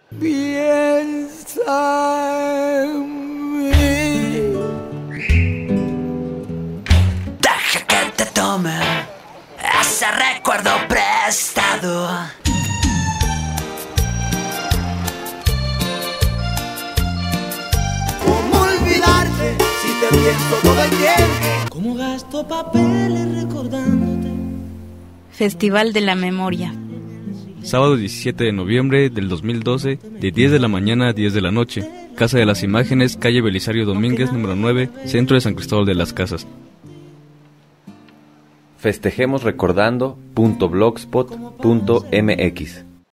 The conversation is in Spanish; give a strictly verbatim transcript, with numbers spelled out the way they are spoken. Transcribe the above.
Piensa en mí. Deja que te tome ese recuerdo prestado. ¿Cómo olvidarte si te pienso todo el tiempo? ¿Cómo gasto papeles recordándote? Festival de la Memoria. Sábado diecisiete de noviembre del dos mil doce, de diez de la mañana a diez de la noche. Casa de las Imágenes, calle Belisario Domínguez, número nueve, centro de San Cristóbal de las Casas. festejemos recordando punto blogspot punto m x